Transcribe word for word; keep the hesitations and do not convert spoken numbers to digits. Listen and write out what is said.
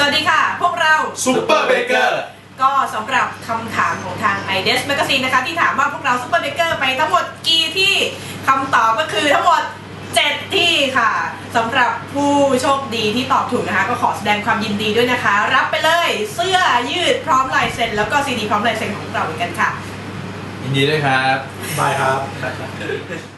วัสดีค่ะพวกเราซูเปอร์เบเกอร์ก็สำหรับคำถามของทาง ไอ เดส Magazine นะคะที่ถามว่าพวกเราซูเปอร์เบเกอร์ไปทั้งหมดกี่ที่คำตอบก็คือทั้งหมดเจ็ดที่ค่ะสำหรับผู้โชคดีที่ตอบถูกนะคะก็ขอแสดงความยินดีด้วยนะคะรับไปเลยเสื้อยืดพร้อมลายเซ็นแล้วก็ซีดีพร้อมลายเซ็นของเราเหมือนกันค่ะยินดีด้วยครับบายครับ